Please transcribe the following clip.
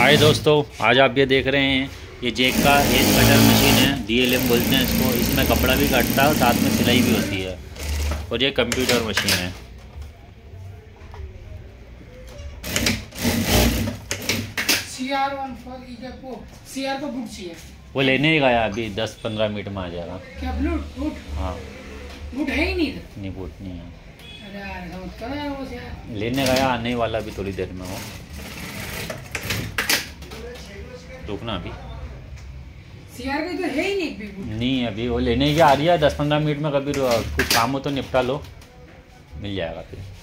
हाय दोस्तों, आज आप ये देख रहे हैं ये जेक का एज कटर मशीन है। DLM बोलते हैं इसको। इसमें कपड़ा भी कटता है और साथ में सिलाई भी होती है। और ये कंप्यूटर मशीन है। CR का बूट चाहिए। वो लेने ही गया अभी 10-15 मिनट में आ जाएगा। क्या बूट? हाँ, बूट है ही नहीं। नहीं बूट नहीं है। अरे यार समझ कर यार वो यार। लेने गया, आने वाला भी थोड़ी देर में हो। रुकना अभी। CR का तो है ही नहीं भी बूट। नहीं अभी वो लेने ही आ रही है 10-15 मिनट में। कभी कुछ काम हो तो निपटा लो, मिल जाएगा फिर।